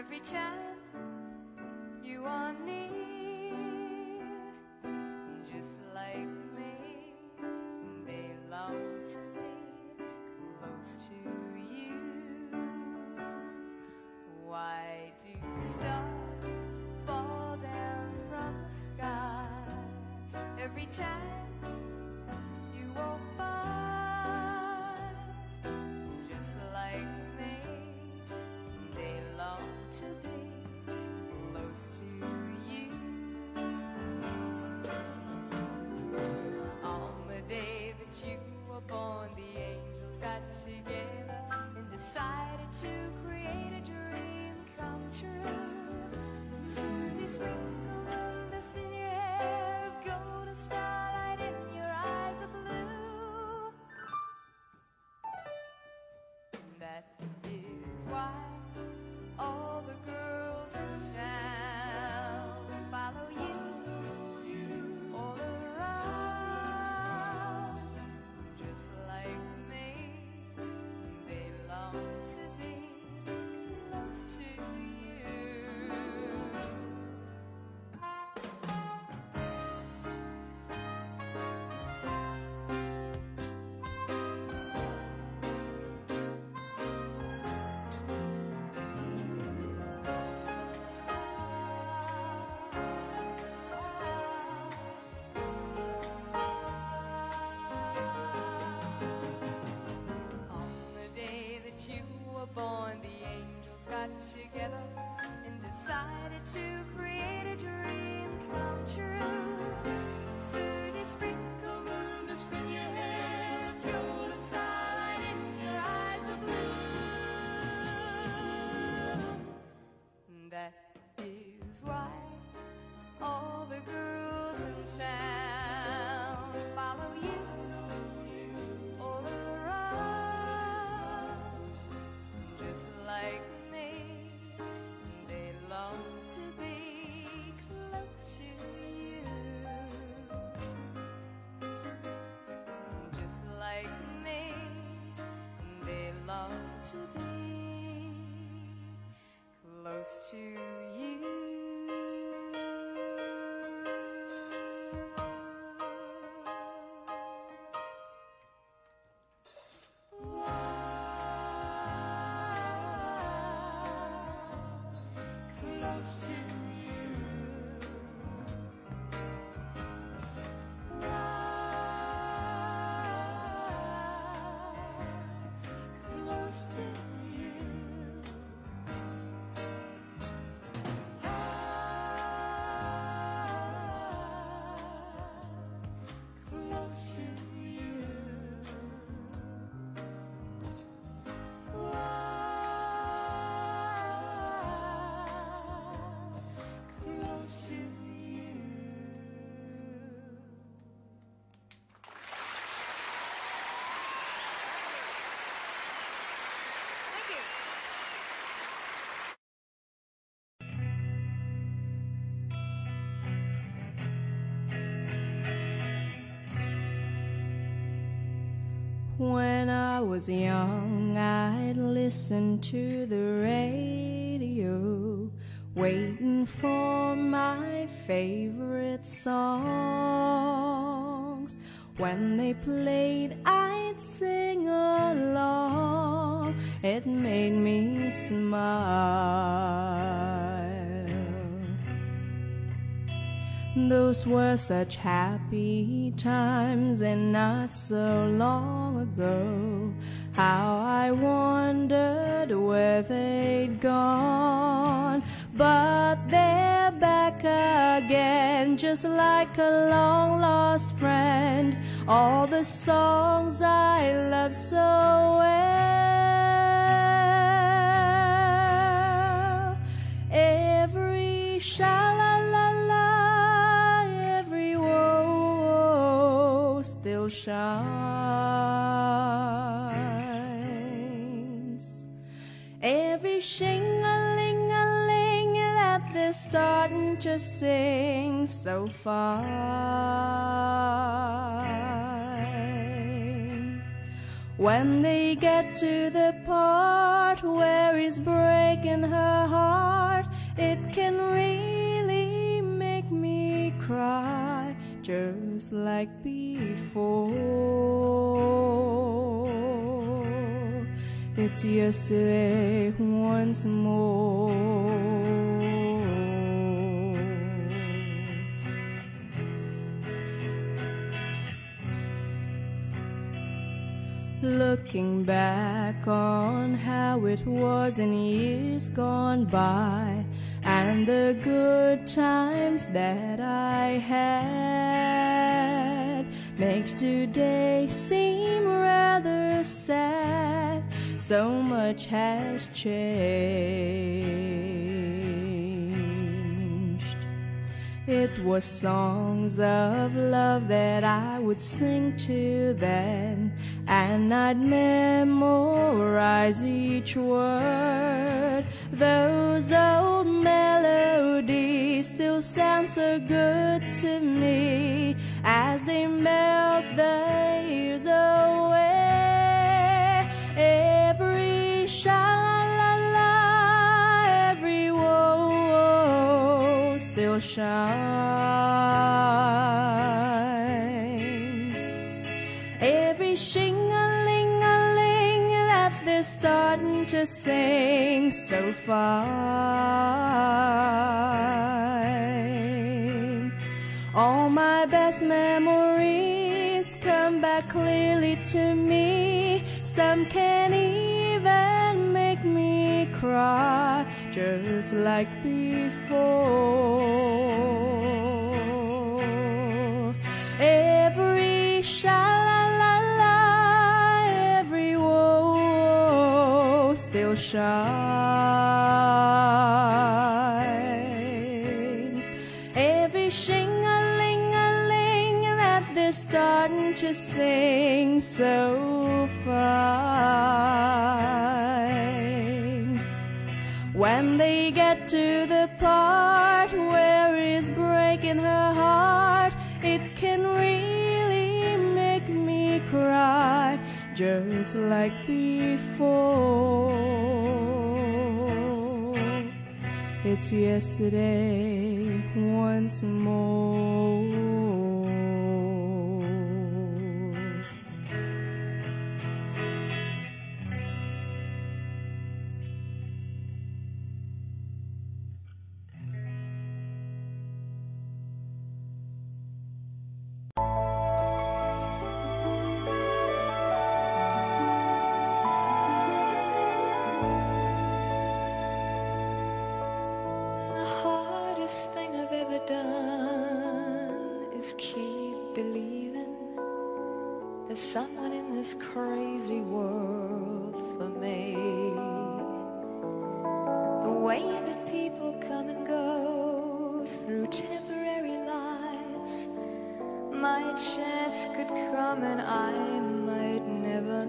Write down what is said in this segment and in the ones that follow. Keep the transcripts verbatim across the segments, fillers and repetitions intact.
every time you are near, just like me, they long to be close to you. Why do stars fall down from the sky every time you walk by? Just like me, they long to be close to you. On the day that you were born, the angels got together and decided to create a dream come true. Soon they sprinkle moon dust in your hair, golden starlight in your eyes of blue. That is why all the girls in town follow you all around. Just like me, they long to be close to you. On the day that you were born, the angels got together and decided to create a dream come true. Soon they sprinkle moon dust in your hair, golden starlight in your eyes of blue. That is why all the girls in town follow you all around. Just like me, they long to be close to you. Just like me, they long to be close to you. Close to you. Close to you. Close to you. Close to you. Thank you. When I was young, I'd listen to the radio, waiting for my favorite songs. When they played, I'd sing along. It made me smile. Those were such happy times, and not so long ago. How I wondered where they'd gone. But they're back again, just like a long-lost friend. All the songs I love so well. Every sha-la-la-la, every woe still shines. Every shing-a-ling-a-ling that they're starting to sing so fine. When they get to the part where he's breaking her heart, it can really make me cry, just like before. It's yesterday once more. Looking back on how it was in years gone by, and the good times that I had, makes today seem rather sad. So much has changed. It was songs of love that I would sing to them, and I'd memorize each word. Those old melodies still sound so good to me as they melt the years away. Every sha-la-la-la, every woe still shines. Every shing-a-ling-a-ling that they're starting to sing so fine. All my best memories come back clearly to me. Some can even make me cry, just like before. Every sha-la-la-la, every woe still shines. Every shing-a-ling-a-ling that they're starting to sing so fine. When they get to the part where he's breaking her heart, it can really make me cry, just like before. It's yesterday once more. There's someone in this crazy world for me. The way that people come and go through temporary lives, my chance could come and I might never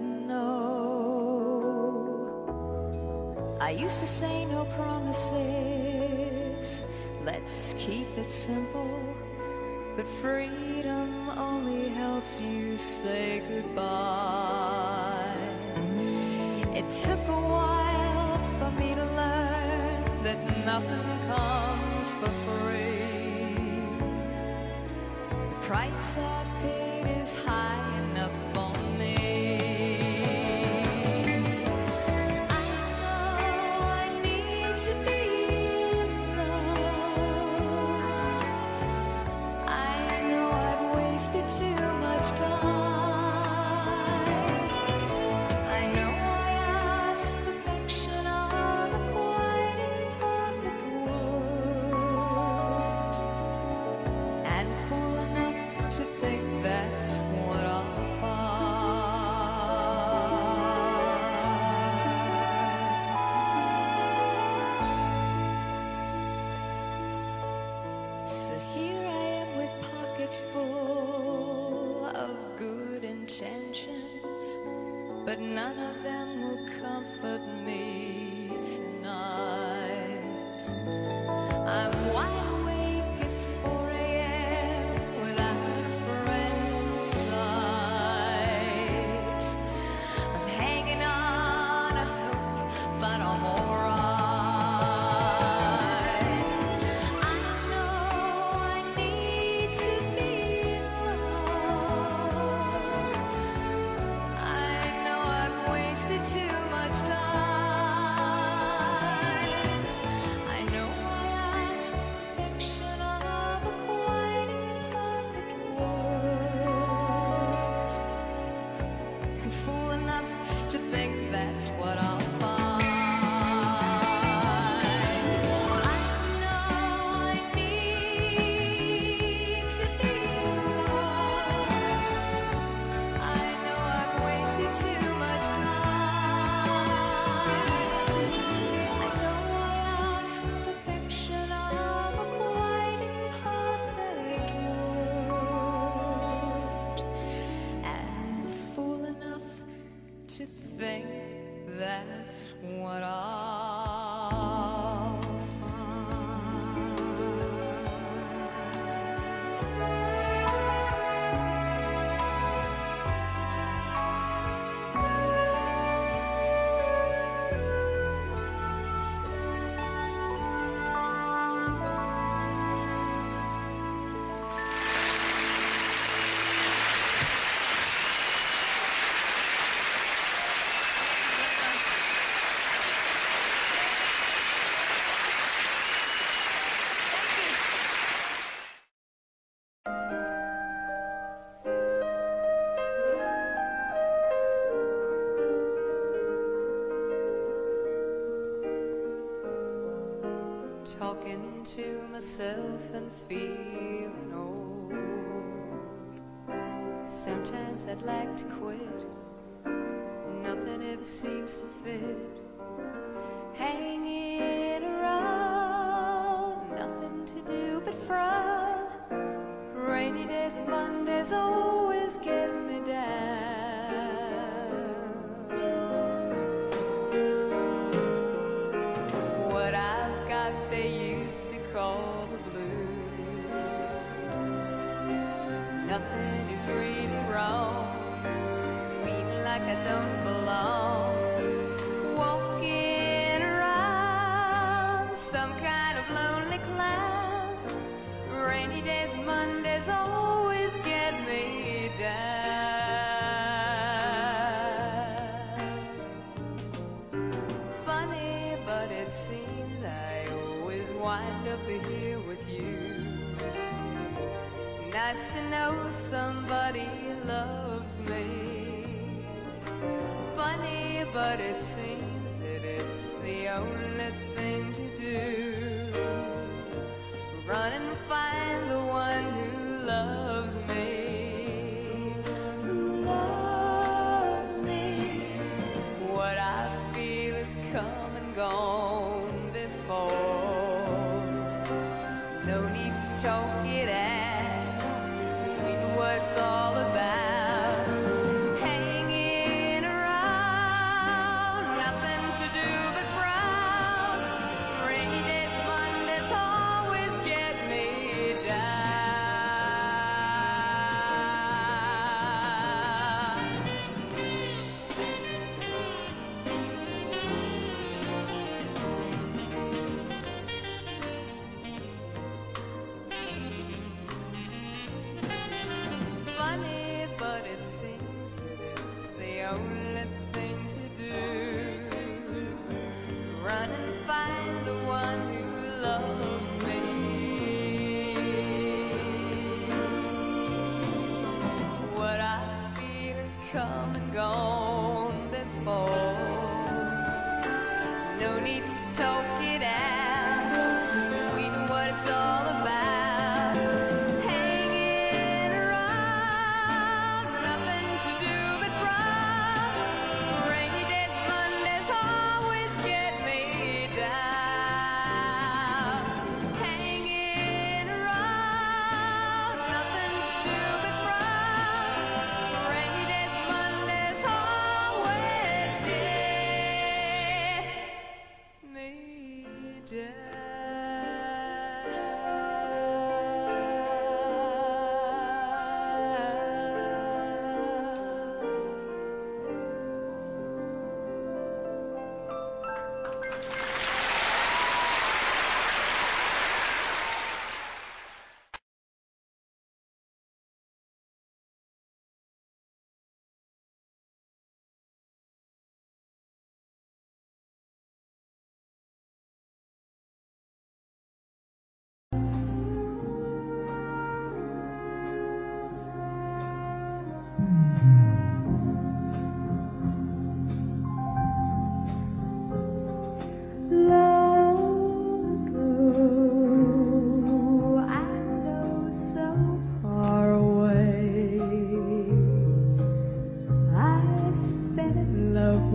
know. I used to say no promises, let's keep it simple. But freedom only helps you say goodbye. It took a while for me to learn that nothing comes for free. The price I've paid is high enough for me. I know I need to be too much time. I know I ask perfection of a quite imperfect world, and fool enough to think that's what I'll find. So here I am with pockets full of good intentions, but none of them will comfort me tonight. I'm wide awake at four A M without a friend in sight. to think that's what I'll find. To think that's what I'll talking to myself and feeling old. Sometimes I'd like to quit, nothing ever seems to fit. Hanging around, nothing to do but frown. Rainy days and Mondays always get me down. What I've got they used to call the blues. Nothing is really wrong, feeling like I don't belong. Walking around some kind of lonely cloud. Rainy days and Mondays always get me down. Funny, but it seems I always wind up here with you. Nice to know somebody loves me. Funny, but it seems that it's the only thing to do. Run and find the one who loves me. Who loves me. What I feel is come and gone before. No need to talk it out, we know what it's all about. Hanging around, nothing to do but frown. Rainy days, Mondays always get me funny, but it seems that it's the only thing to do. Run and find the one who loves me. What I feel is come and gone before. No need to talk it out, we know what it's all about. Hanging around, nothing to do but frown. Rainy days, Mondays always get me down. Hanging around, nothing to do but frown. Rainy days, Mondays always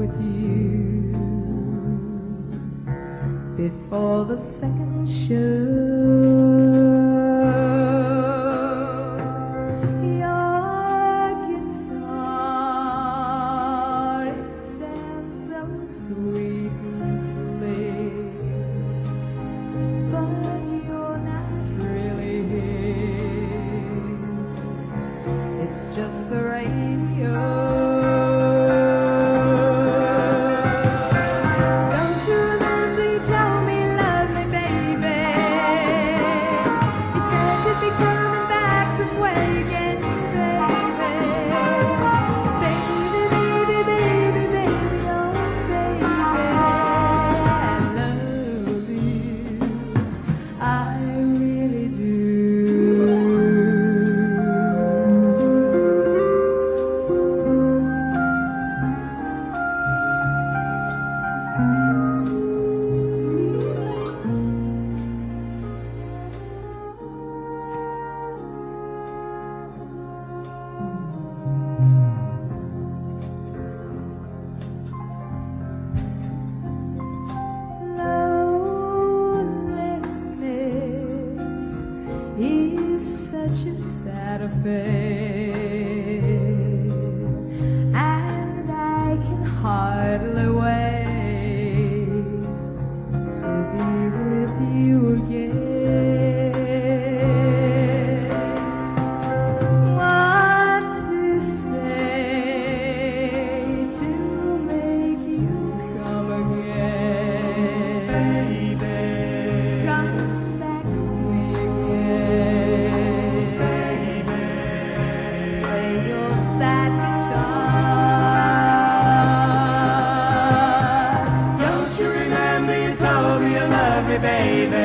with you before the second show. Your guitar, it sounds so sweetly, but you're not really here. It's just the radio. Don't you remember you told me you loved me, baby? You said you'd be coming back this way again, baby. Baby, baby, baby, baby, oh baby, I love you, I really do. Loneliness is such a sad affair, and I can hardly wait to be with you again. What to say to make you come again? Baby, come back to me again. Baby, play your sad guitar. Don't you remember you told me you loved me, baby?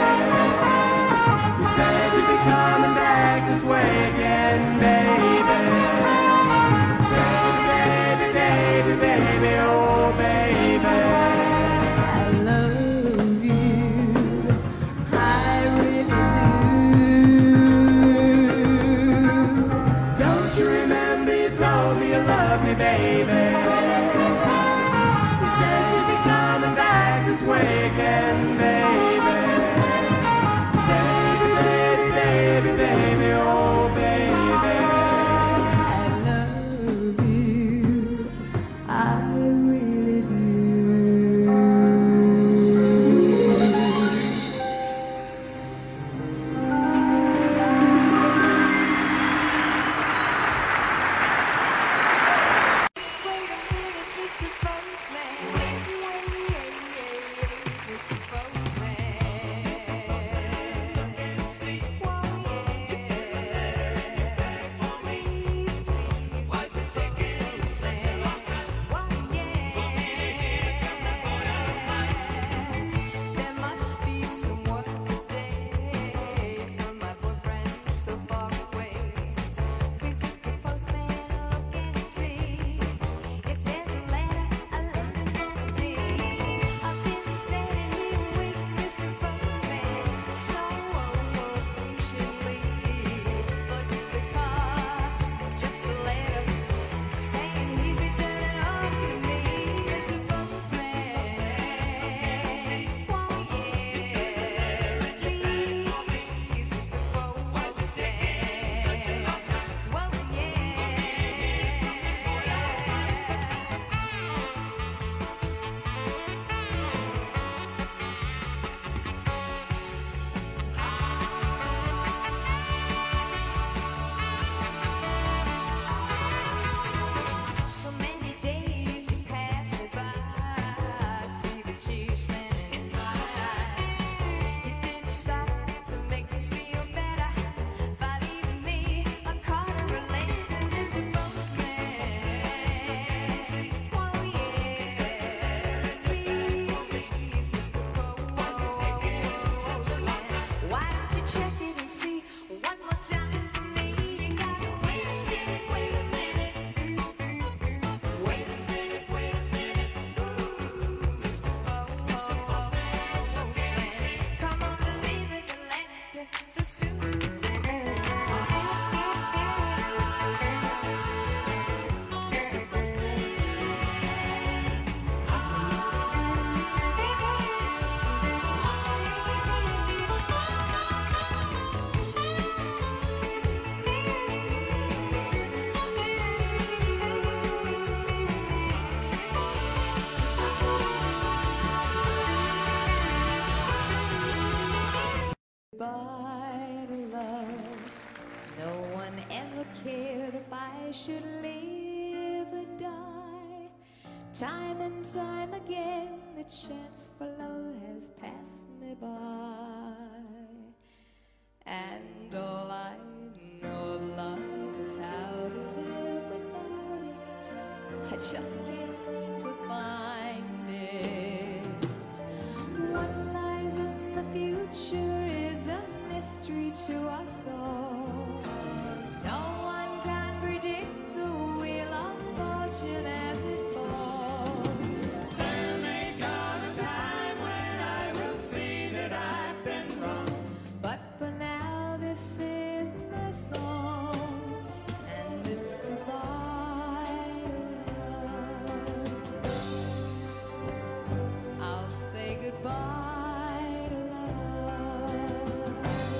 You said you'd be coming back this way again, baby. Baby, baby, baby, oh baby, I love you, I really do. Don't you remember you told me you loved me, baby? You said you'd be coming back this way again, baby. Baby, baby, baby, baby, oh baby, I love you, I really do. Straight goodbye to love. No one ever cared if I should live or die. Time and time again, the chance for love has passed me by. And all I know of love is how to live without it. I just can't seem to find it. What lies in the future is a mystery to us all. No one can predict the wheel of fortune as it falls. There may come a time when I will see that I've been wrong, but for now this is my song, and it's goodbye to love. I'll say goodbye to love.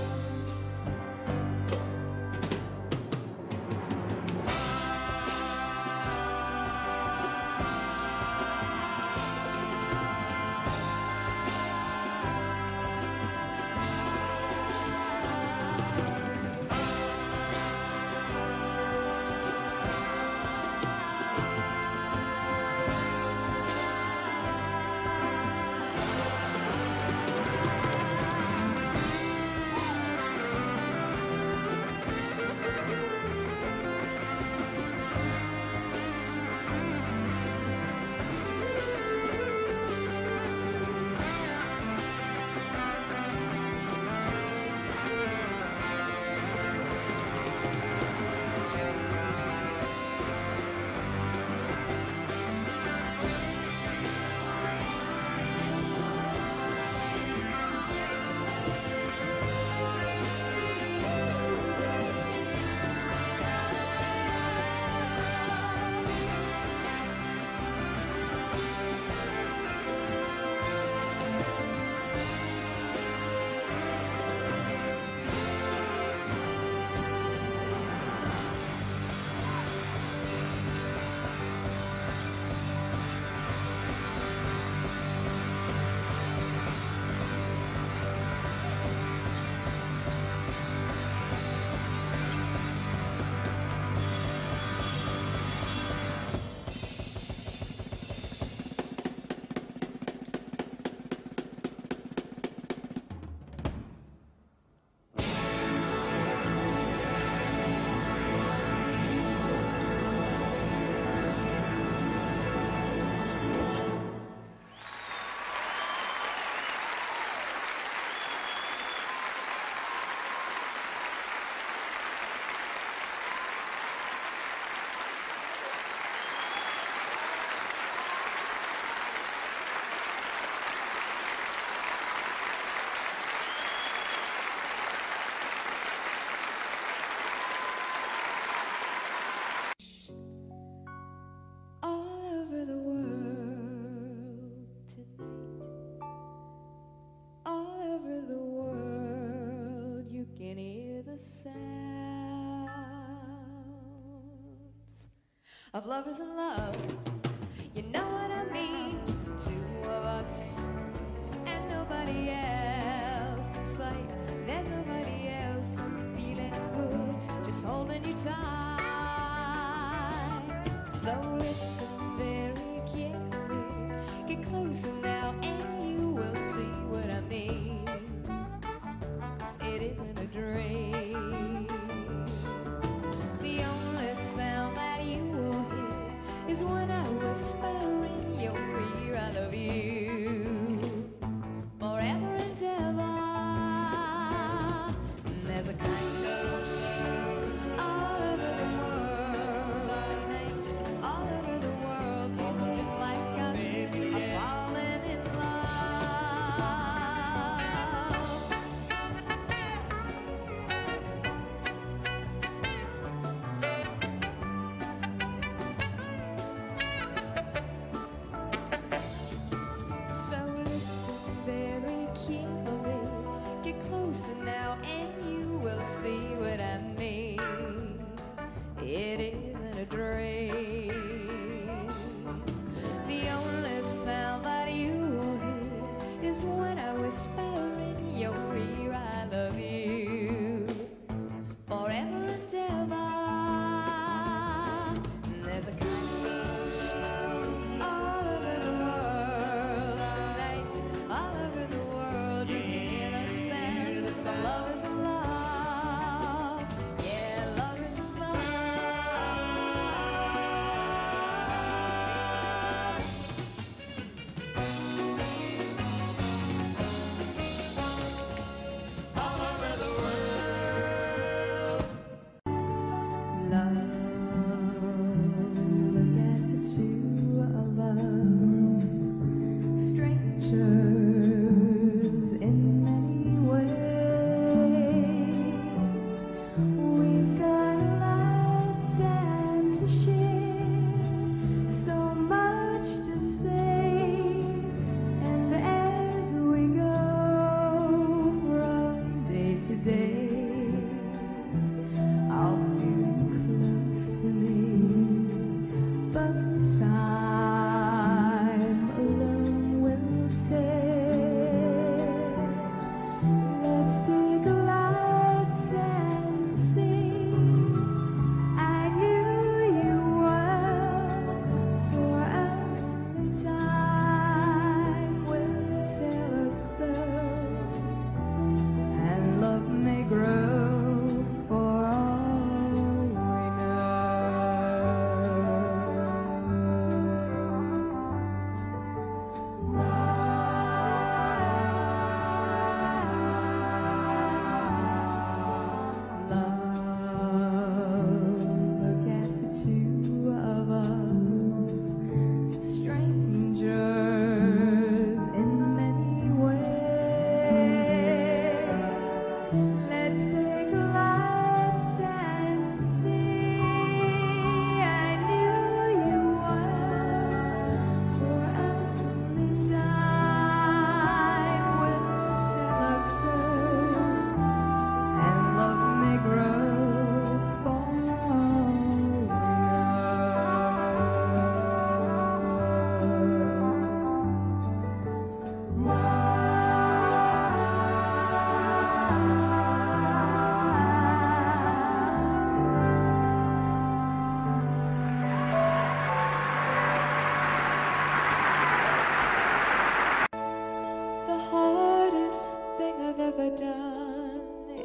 Of lovers in love, you know what I mean. It's the two of us and nobody else in sight. There's nobody else feeling good, just holding you tight. So listen very carefully, get closer now and you will see what I mean. It isn't a dream. The only sound that you will hear is when I whisper in your ear, I love you forever and ever. And there's a kind of all over the world, all over the world, people just like I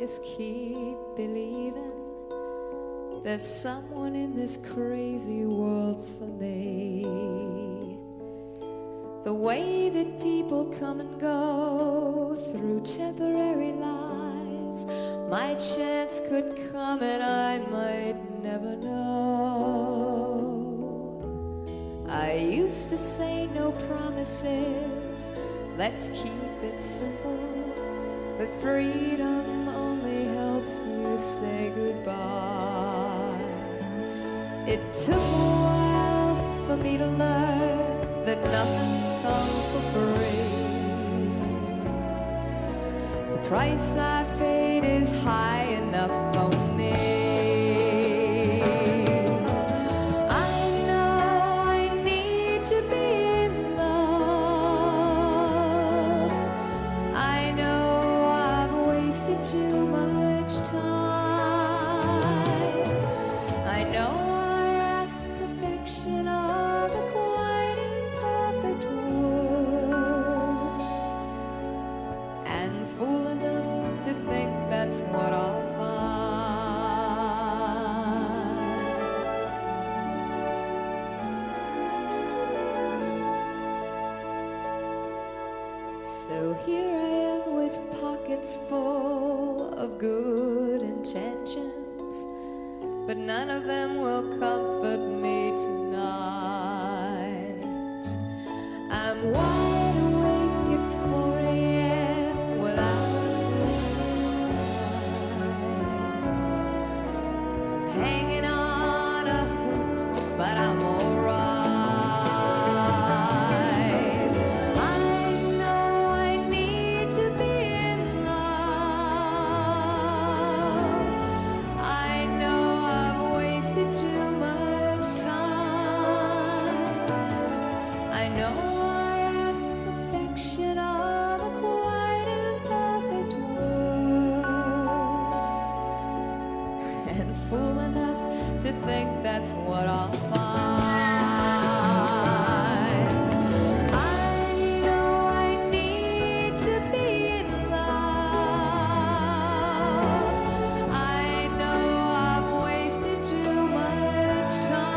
just keep believing there's someone in this crazy world for me. The way that people come and go through temporary lies, my chance could come and I might never know. I used to say no promises, let's keep it simple, but freedom only helps you say goodbye. It took a while for me to learn that nothing comes for free. The price I paid is high enough for me. I know I need to be in love. I know I've wasted too much time. I know I asked perfection of a quite imperfect world, and fool enough to think that's what I'll find. So here I am with pockets full of good intentions, but none of them will comfort me tonight. I'm wide awake at four a m without a friend in sight, hanging on a hoop, but I'm alright. I know I need to be in love. I know I've wasted too much time. I know I ask perfection of a quite imperfect world, and fool enough to think that's what I'll find. I know I need to be in love. I know I've wasted too much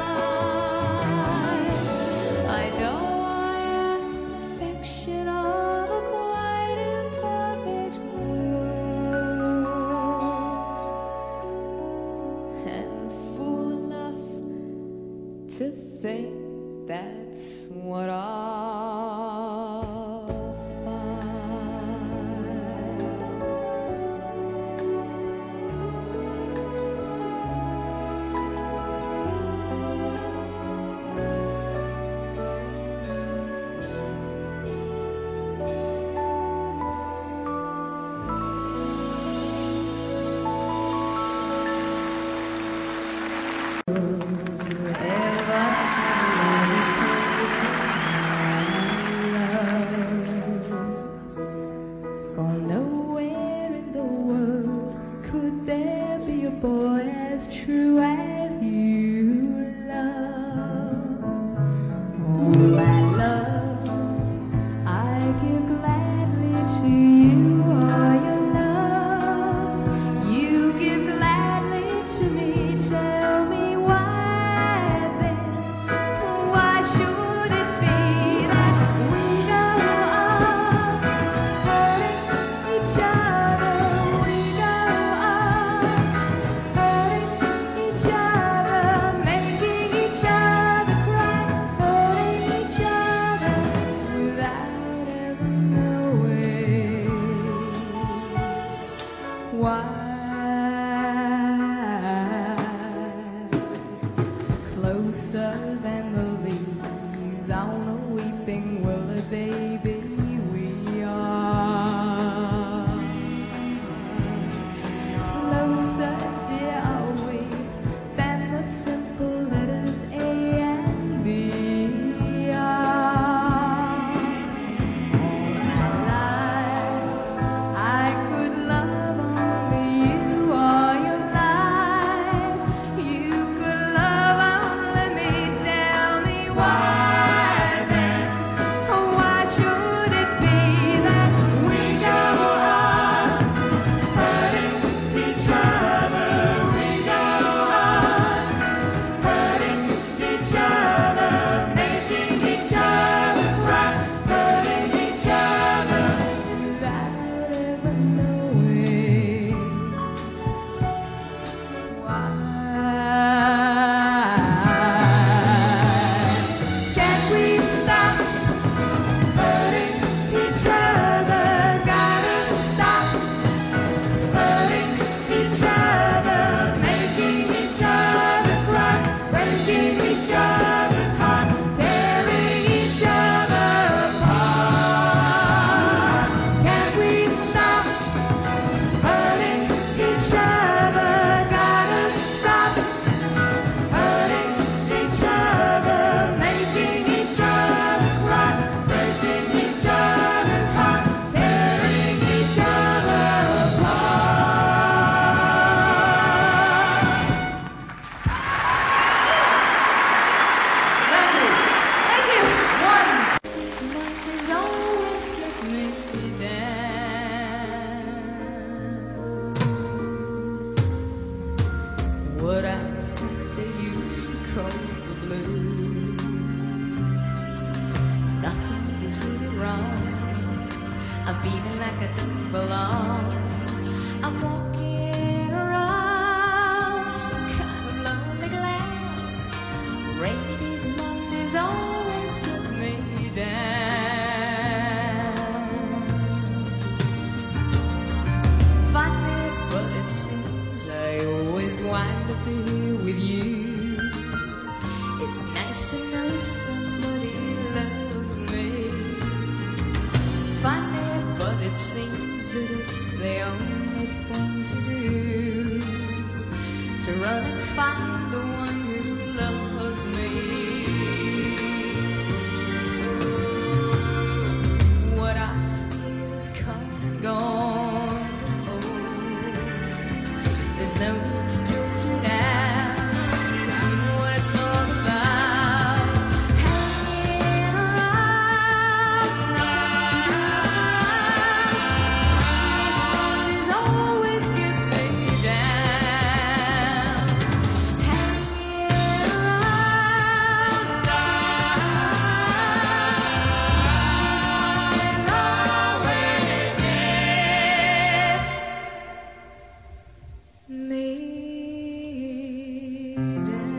time. I know I ask perfection of a quite imperfect world, and fool enough to think that's what I'll find. I'm feeling like I don't belong. I'm walking around some kind of lonely glare. Rainy days and Mondays always get me down. Funny, but it seems I always wind up here with you. It's nice to know somebody loves me. Funny, but it seems that it's the only thing to do, to run and find the one who loves me. What I feel is come and gone before. There's no need to talk it out. You know what it's all about. Hanging around, always, always get me down. Hanging around, always, always get me down.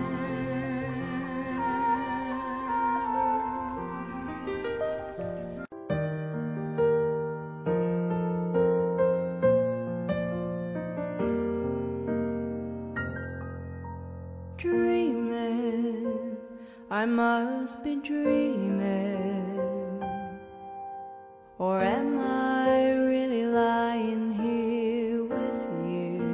Dreaming, I must be dreaming, or am I really lying here with you?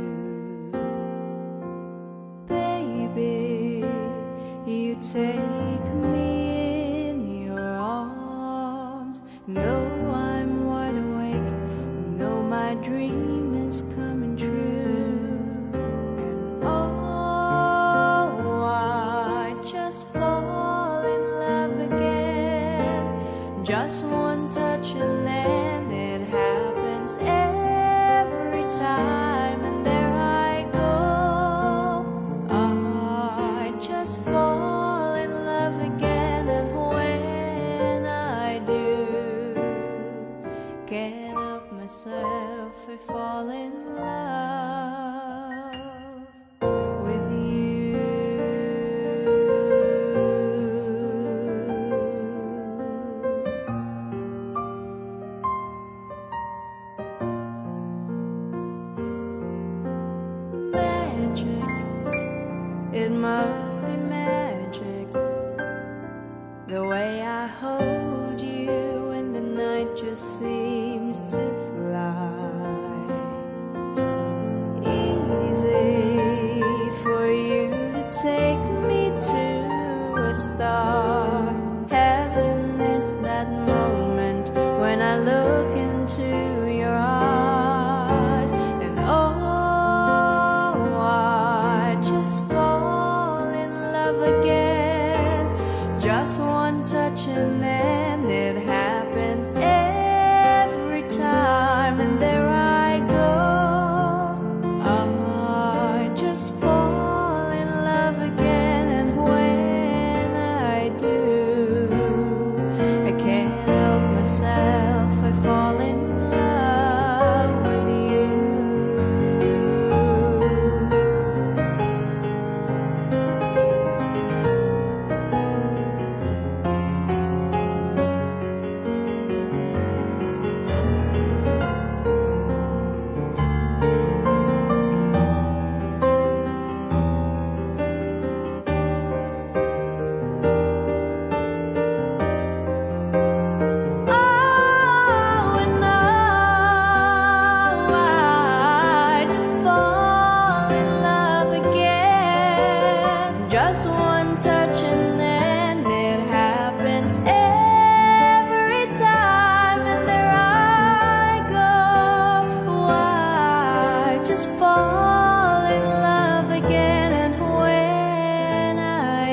Baby, you take me in your arms. Though I'm wide awake, you know my dream is coming true. And oh, I just fall in love again. Just one touch and then it happens every time, and there I go. I just fall in love again, and when I do, can't help myself, I fall in love with you. Magic, it must be magic, the way I hold you and the night just seems to fly. Easy for you to take me to a star. Heaven is that moment when I look into your eyes, and oh, I just fall in love again. Just one touch and then it happens every time, and there I go. I just fall in love again, and when I do, I can't help myself, I fall in love with you. Oh, and now I just fall in love again. Just one touch and then it happens every time, and there I go. I just fall in love again, and when I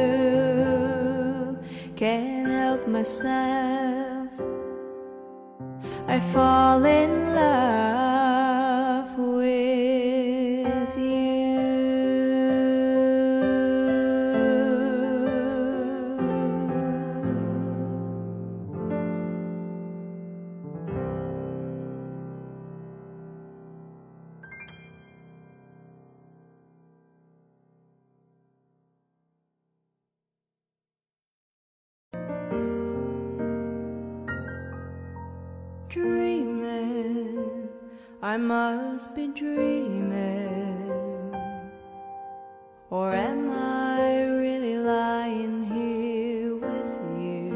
do, can't help myself, I fall in love with you. dreaming, I must be dreaming, or am I really lying here with you?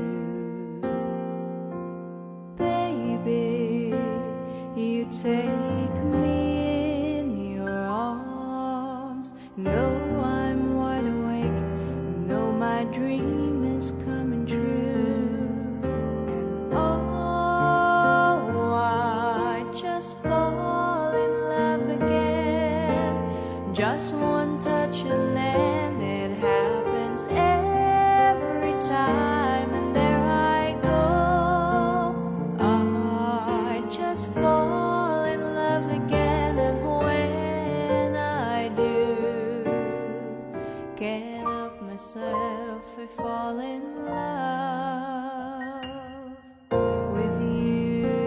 Baby, you take me in your arms, and though I'm wide awake, you know my dream is coming true. And oh, I just fall in love again, just one touch and then it happens every time, and there I go. I just fall in love again, and when I do, can't help myself, I fall in love with you.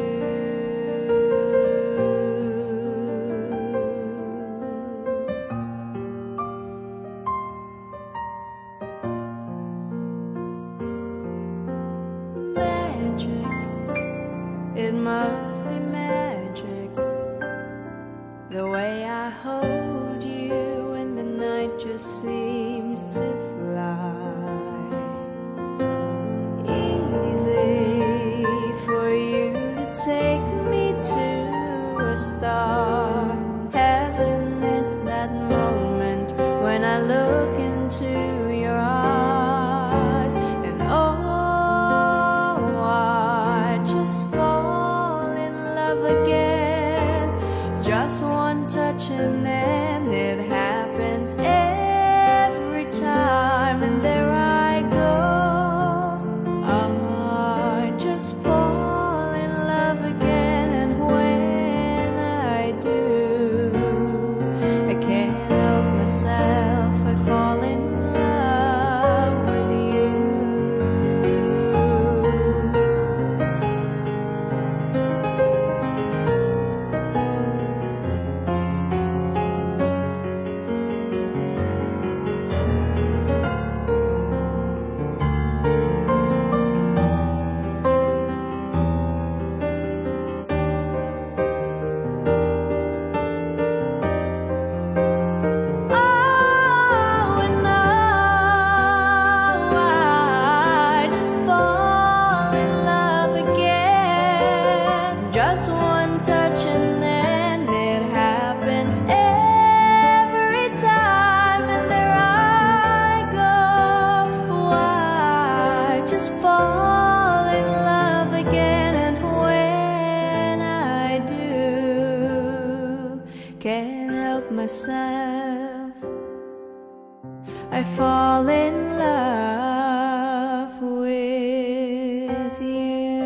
Magic, it must be magic, the way I hold you when the night just seems to fly. Easy for you to take me to a star. Heaven is that moment when I look into your eyes, and oh, I just fall in love again, just one touch and then it happens every time, and there I go. I just fall in love again, and when I do, I can't help myself, I fall in love with you. Oh, and now I just fall in love again, just one touch and then it happens every time, and there I go. I just fall in love again, and when I do, can't help myself, I fall in love with you.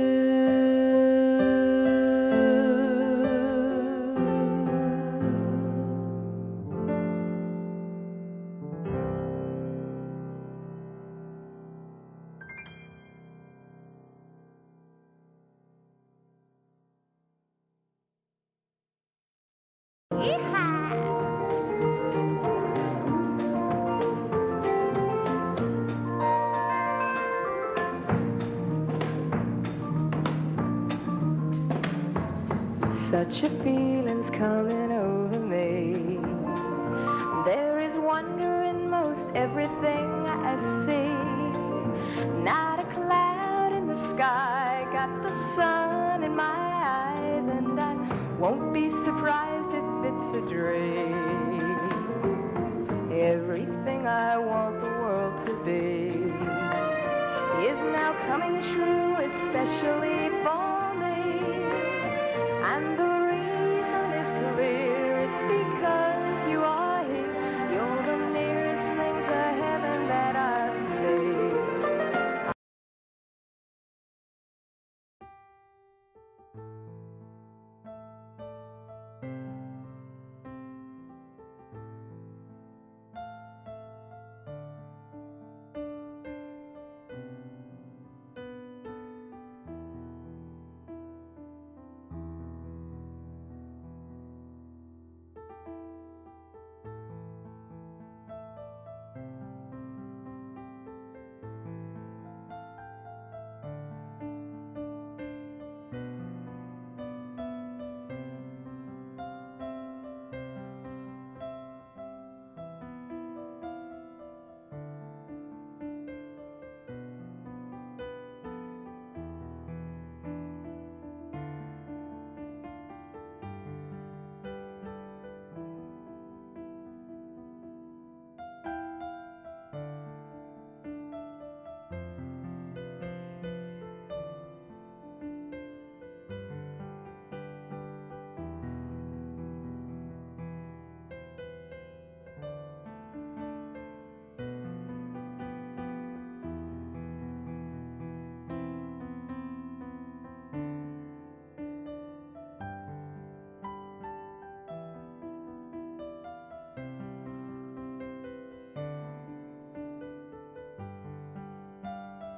Such a feeling's coming over me. There is wonder in most everything I see. Not a cloud in the sky, got the sun in my eyes, and I won't be surprised if it's a dream. Everything I want the world to be is now coming true, especially for me. And the reason is clear, it's because you are here. You're the nearest thing to heaven that I've seen.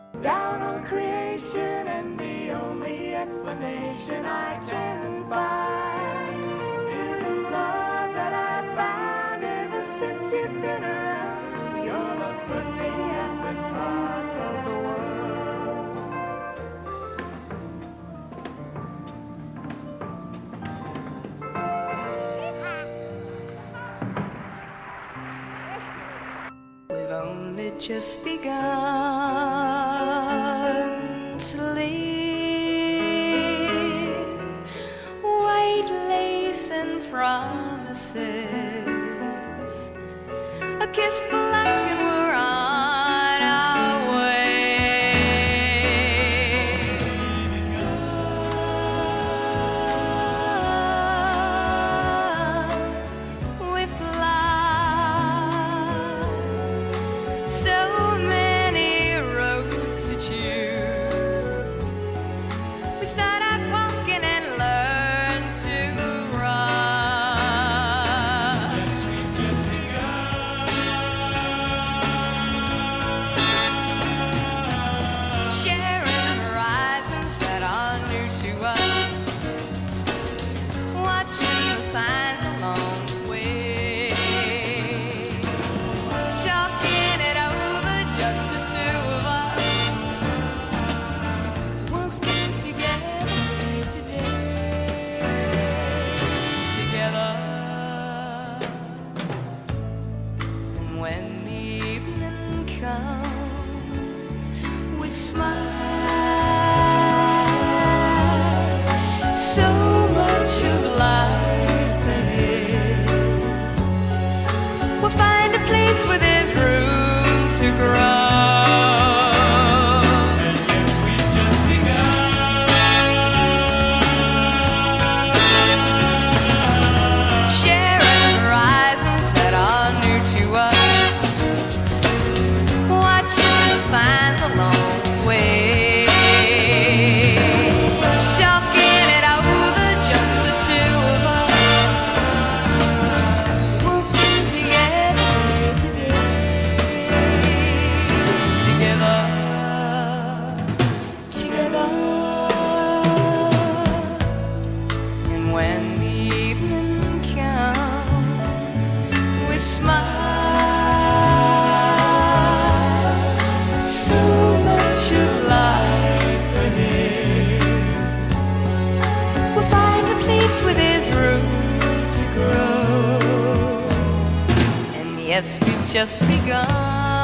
down on creation, and the only explanation I can find is the love that I found ever since you've been around. Your love's put me at the top of the world. We've only just begun to live, white lace and promises, a kiss for luck and we're on our way. With love, so many roads to choose. We start out walking and learn to run. Yes, we've just begun. Sharing horizons that are new to us, watching the signs along the way, talking it over, just the two of us, working together day to day, together. And when the evening comes, we smile, so much of life ahead. We'll find a place where there's room to grow. And yes, we've just begun. Sharing horizons that are new to us, watching the signs along the way, talking it over, just the two of us, working together together, together. And when the evening comes, we smile, so much of life ahead. We'll find a place where there's room to grow. And yes, we've just begun.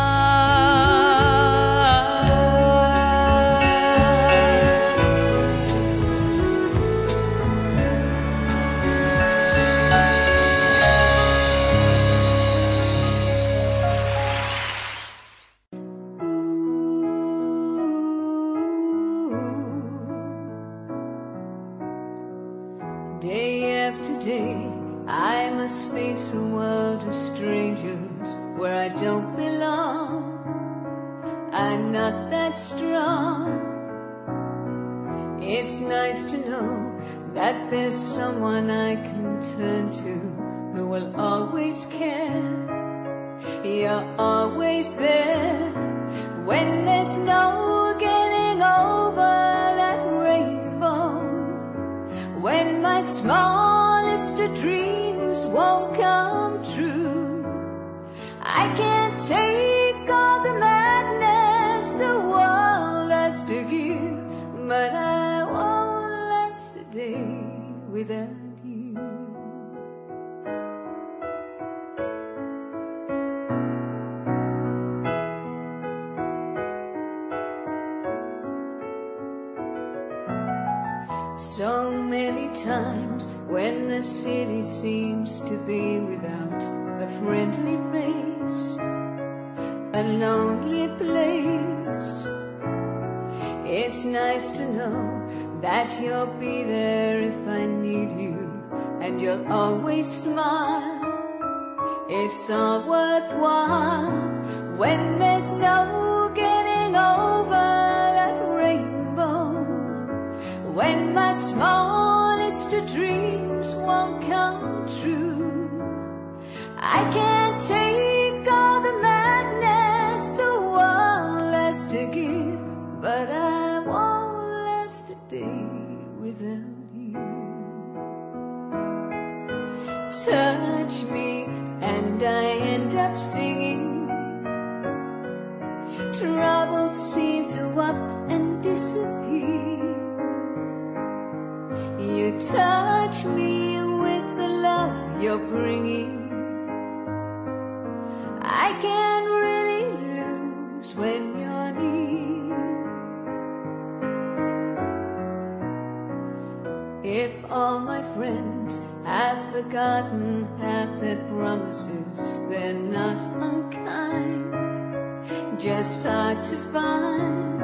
Day after day, I must face a world of strangers where I don't belong. I'm not that strong. It's nice to know that there's someone I can turn to who will always care. You're always there when there's no getting over that rainbow. When my smallest of dreams won't come true, I can't take all the madness the world has to give, but I won't last a day without you. So many times when the city seems to be without a friendly face, a lonely place, it's nice to know that you'll be there if I need you, and you'll always smile. It's all worthwhile when there's no getting over that rainbow. When my smallest of dreams won't come true, I can't take all the madness the world has to give, but I won't last a day without you. Touch me and I end up singing. Troubles seem to up and disappear. You touch me with the love you're bringing. I can't really lose when you're near. If all my friends have forgotten half their promises, they're not unkind, just hard to find.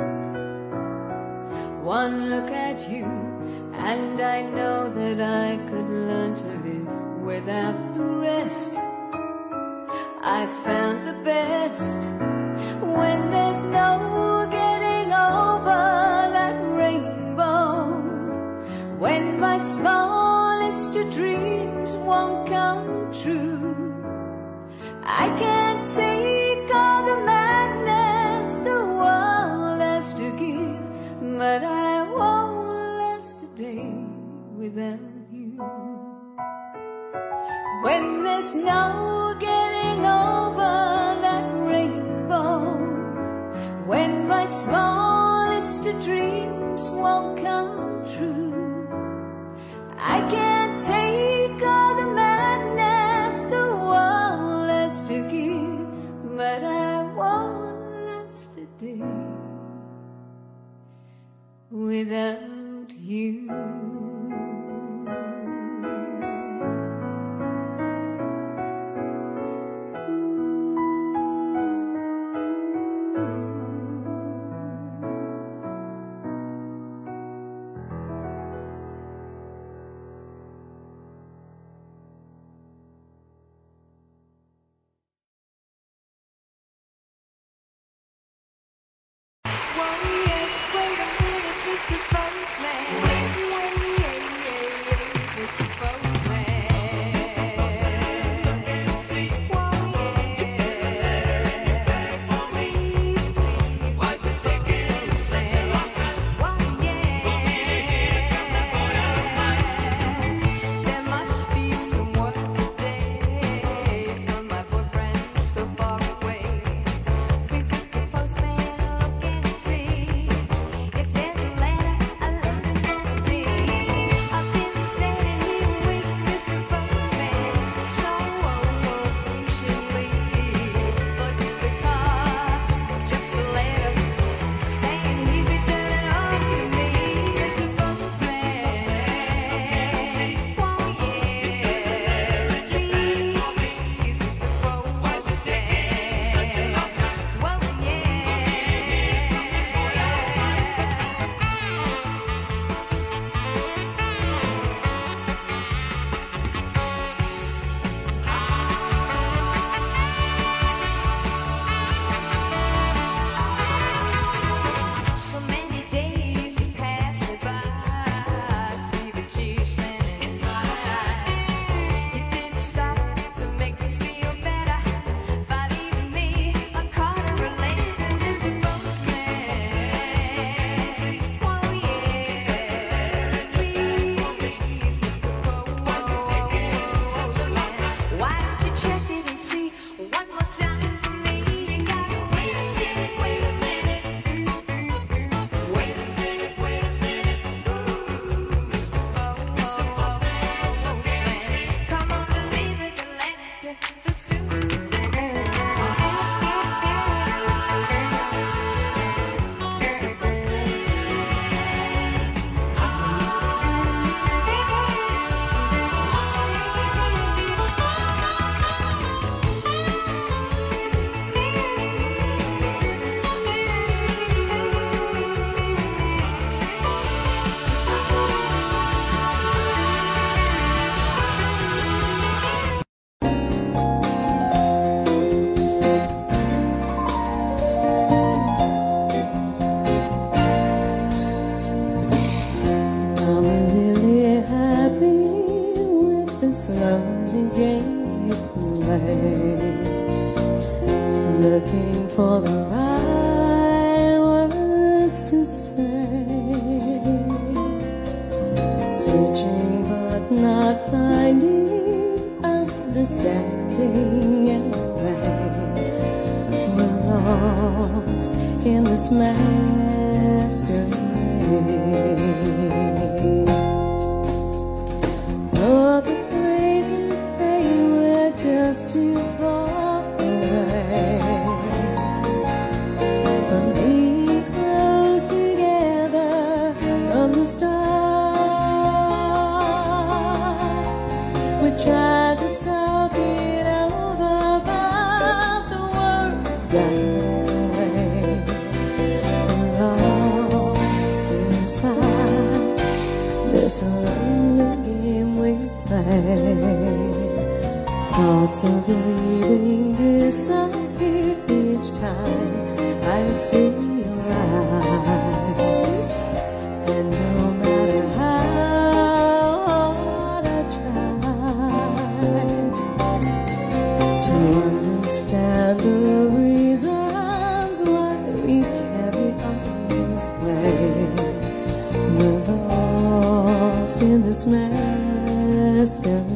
One look at you and I know that I could learn to live without the rest. I found the best when there's no getting over that rainbow, when my smallest of dreams won't come true. I can't take all the madness the world has to give, but I won't last a day without you. When there's no getting over that rainbow, when my smallest of dreams won't come true, I can't take all the madness the world has to give, but I won't last a day without you. Warriors, wait a minute, Mister Postman. When the Oh, the brave to say we're just too far away from being close together from the start. We tried to talk it over, but the words got away. Lost inside this lonely game we play. Thoughts of leaving disappear each time I see your eyes. And no matter how hard I try to understand the reasons why we carry on this way, we're lost in this masquerade.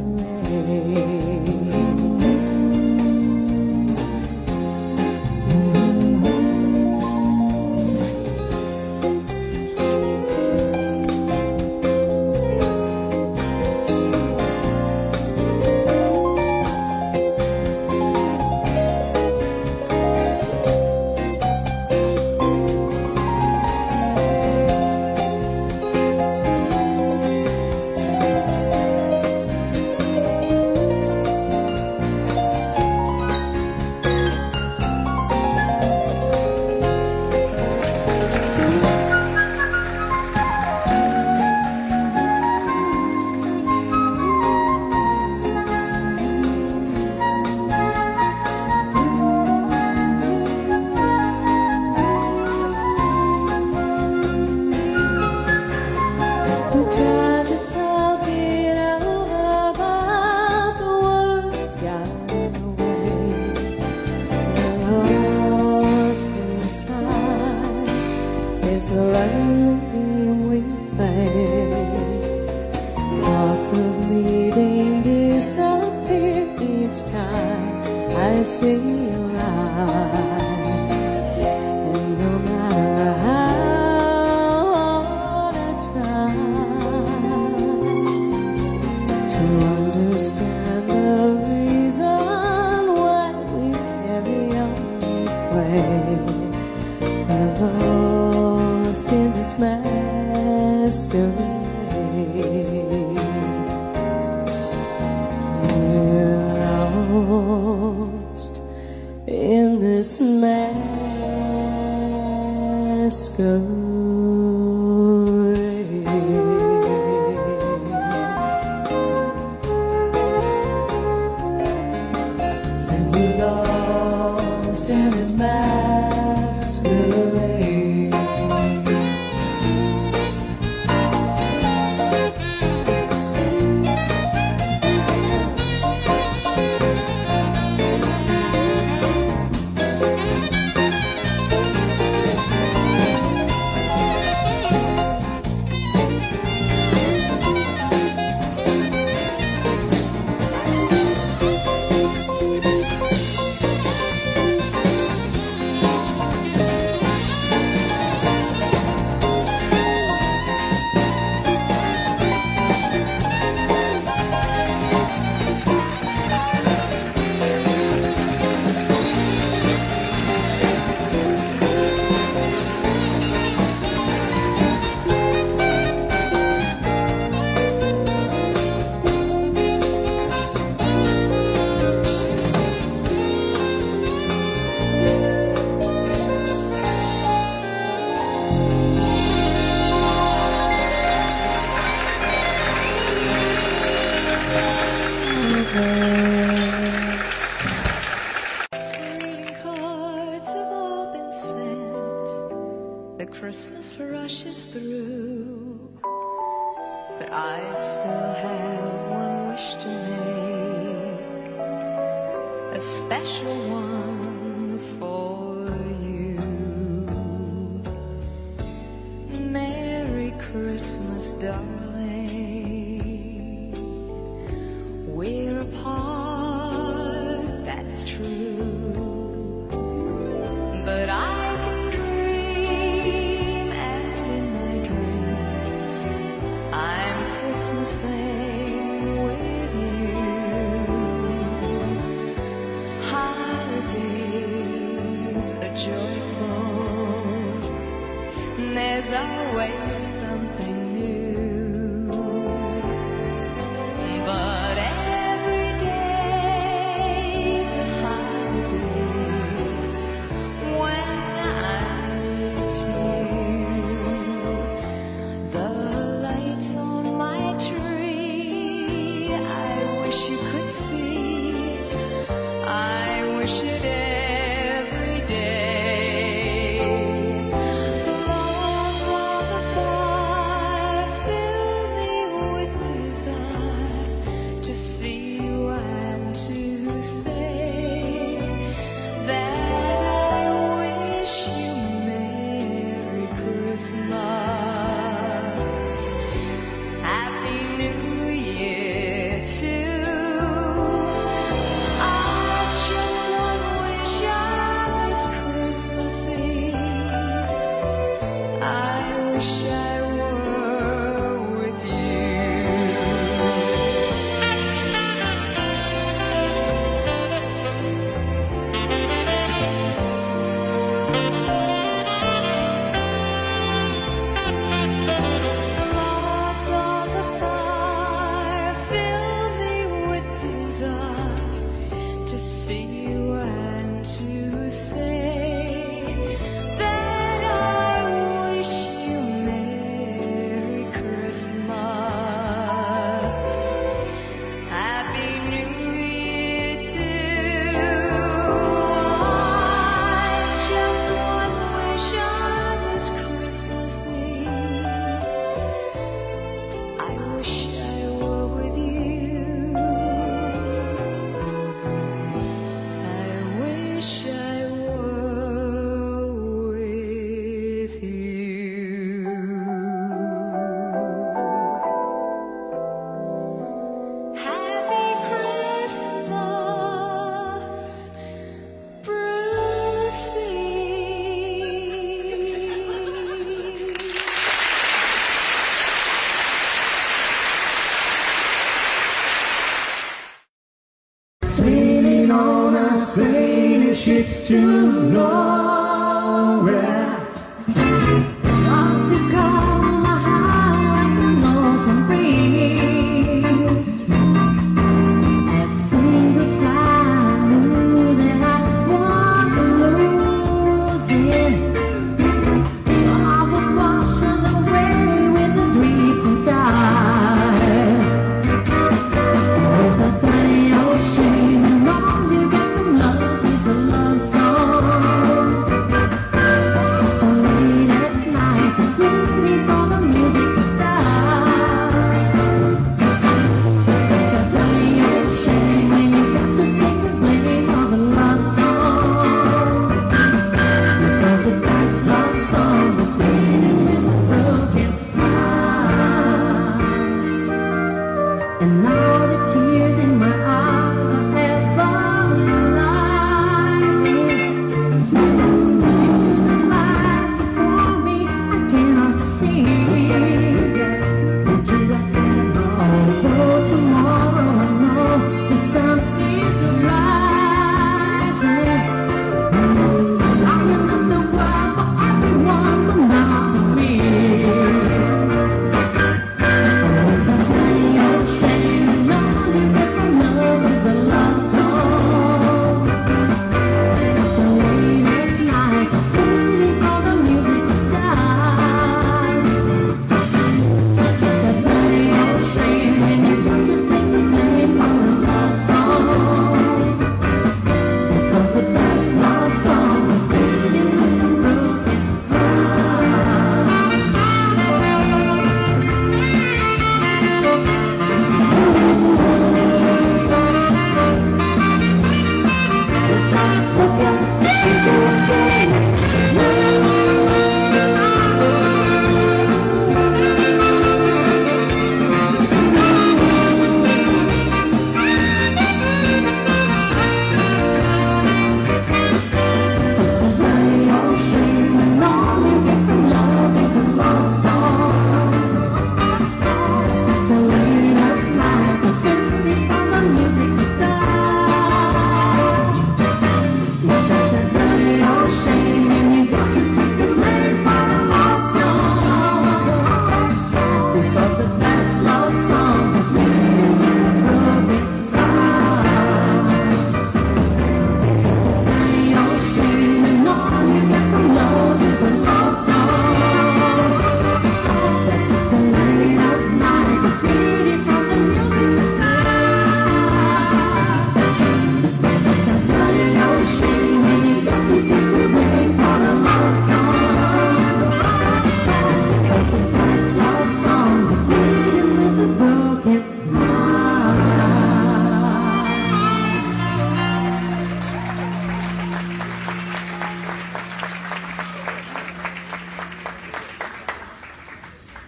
It's a lonely game we play. Thoughts of leaving disappear each time I see your eyes. And no matter how hard I try to understand the reason why we carry on this way, lost in this masquerade. We're lost in this masquerade. And we're lost in this masquerade. Greeting cards have all been sent. The Christmas rushes through, but I still have one wish to make, a special one for you. Merry Christmas, darling. We're apart, that's true, but I can dream, and in my dreams there's always something new. But every day's a holiday when I'm with you. The lights on my tree, I wish you could see. I wish it every day. The logs on the fire fill me with desire to see you and to say that I wish you Merry Christmas, Happy New Year too. I just one wish on this Christmas Eve. I wish I were with you. Logs on the fire fill me with desire to see you and to say that I wish you Merry Christmas, Happy New Year too. I just one wish on this Christmas Eve. I wish I were with you. I wish I were with you. Happy Christmas, Brucey. Sailing on a sailing ship to nowhere. Want to come high like the northern breeze. As singles fly, I knew that I was losing. I was washing away with the drifting tide. There's a tiny ocean, and all you get from love is a love song.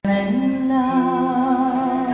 in love.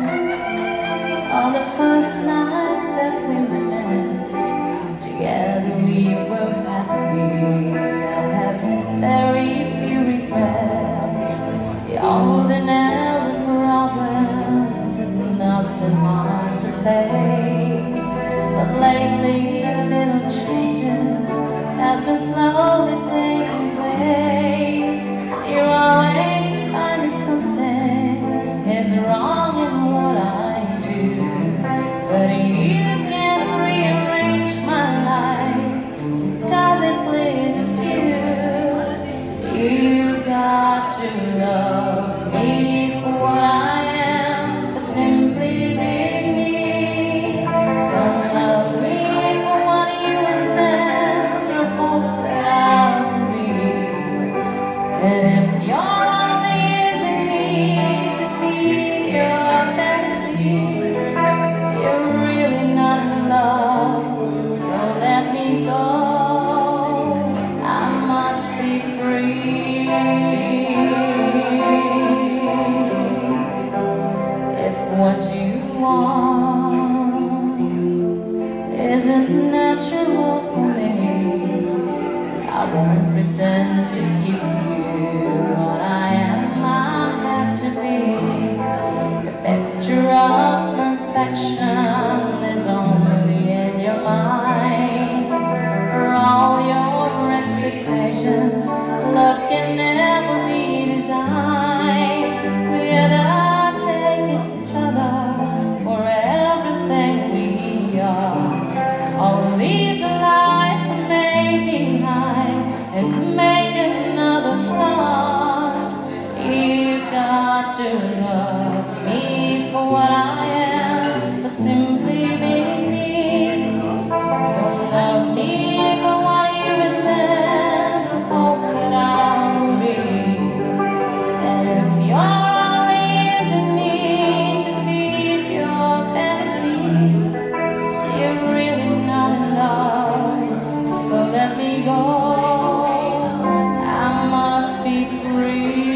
On the first night that we met together, we were happy. I have very few regrets. The ordinary problems have not been hard to face, but lately little changes has been slowly taking place. You're always finding something is wrong in what I do, but you can rearrange my life because it pleases you. You got to love me for what I am, but simply being me. Don't love me for what you intend or hope that I'll be. And if you're only using me to feed your fantasies, you're really not in love, so let me go. I must be free. If what you want isn't natural for me, I won't pretend to give you what I am. I have to be. The picture of perfection is only in your mind. For all your expectations, love can never be designed without taking each other for everything we are. I'll leave the life we made behind and make another start. You got to love me for what I am, for simply being me. Don't love me for what you intend, hope that I will be. And if you're only using me to feed your fantasies, you're really not in love, so let me go. I must be free.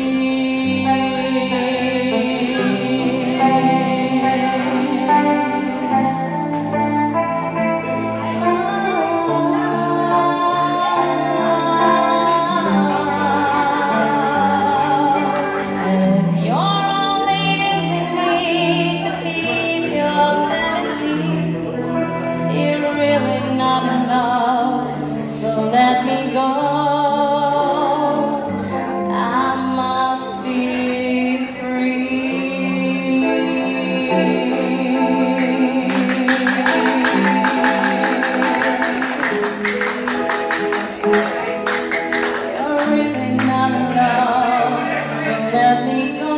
And if you're only using me to feed your fantasies, you're really not in love, so let me go. I must be free. You're really not in love, so let me go.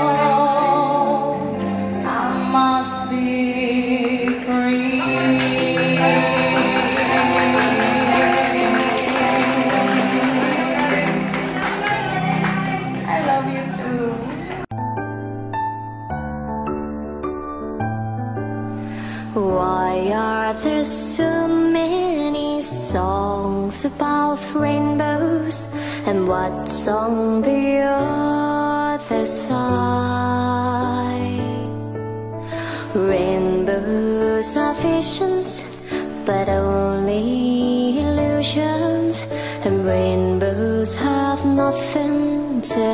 I must be free. I love you too. Why are there so many songs about rainbows, and what's on the other side? Rainbows are visions, but only illusions, and rainbows have nothing to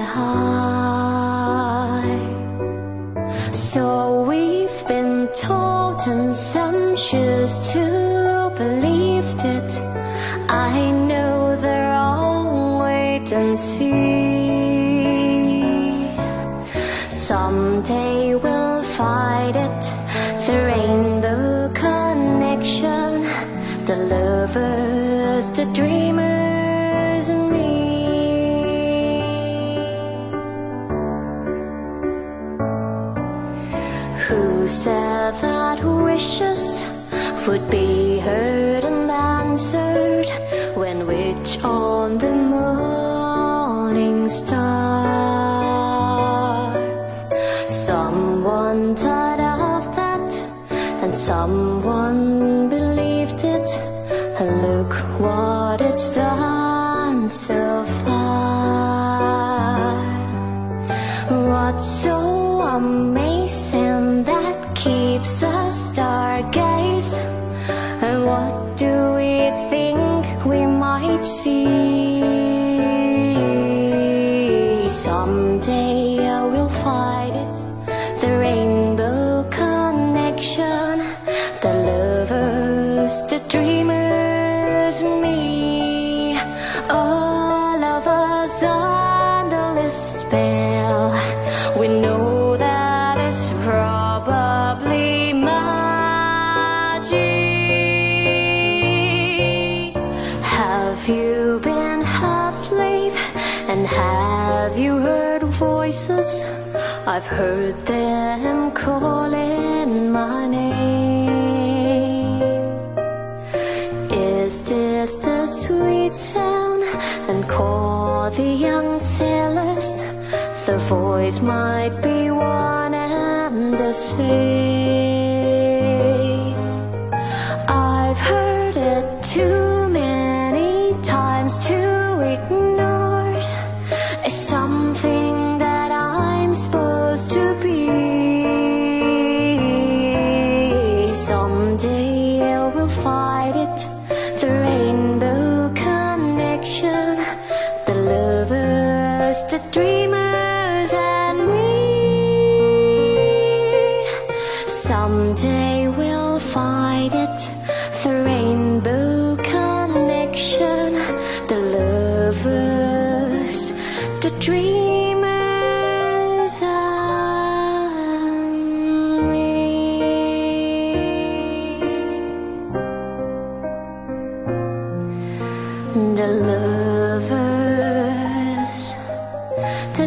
hide. So we've been told, and some choose to believe it. I know they're all wait and see. Someday we'll find it, the rainbow connection, the lovers, the dreamers, and me. Who said that wishes would be heard and answered when which on the morning star? Someone thought of that, and someone believed it, and look what it's done so far. What What's so amazing that keeps us stargaze? And what do we think we might see? Someday I will find it, the rainbow connection, the lovers, the dreamers, and me. All of us under this spell. We know that it's probably magic. Have you been half asleep? And have you heard voices? I've heard them calling my name. Is this the sweet sound? And call the young sailors. The voice might be one and the same. I've heard it too many times to ignore. It's something that I'm supposed to be. Someday I will find it, the rainbow connection, the lovers, the dreamers, and me. Someday we'll find it, the rainbow connection, the lovers, the dreamers, and me. The lovers, the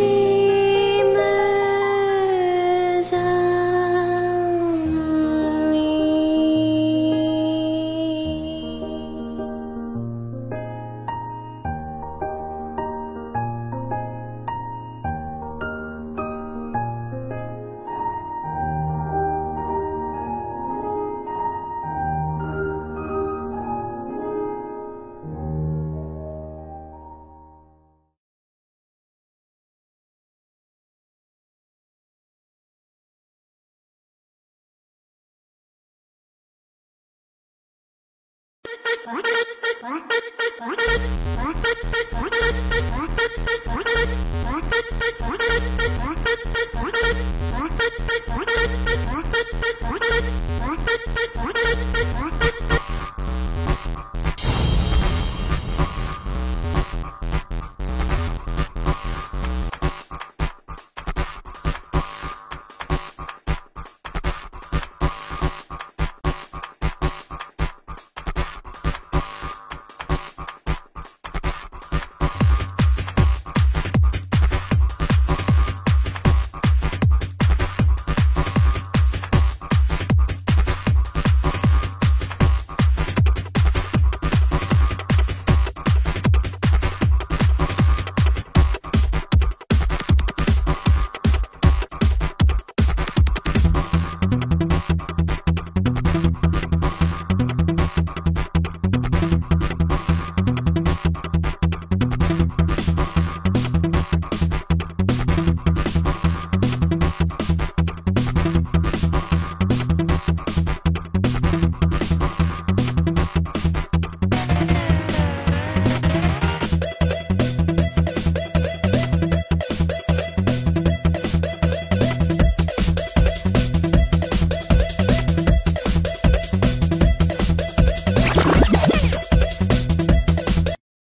dreamers, and me. What? What? What? What? What? What? What? What?